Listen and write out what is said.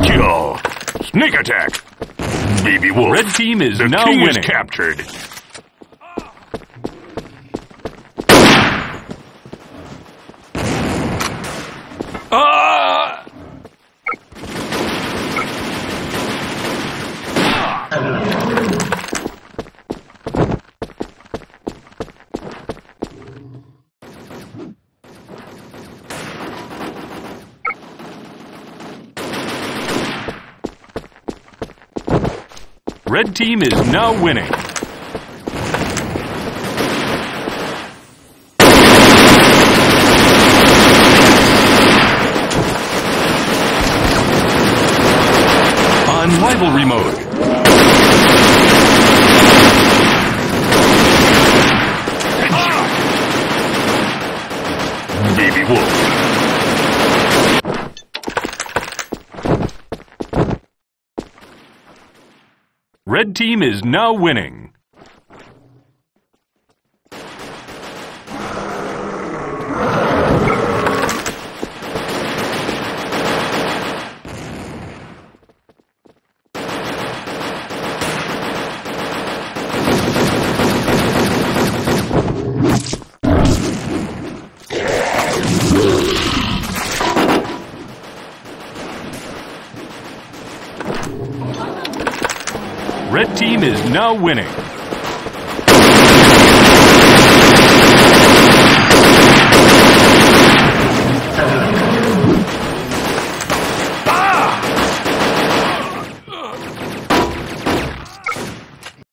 Kill. Sneak attack. Baby wolf. Red team is the now king winning. is captured. Red team is now winning. On rivalry mode. Baby wolf. Red team is now winning. Red team is now winning.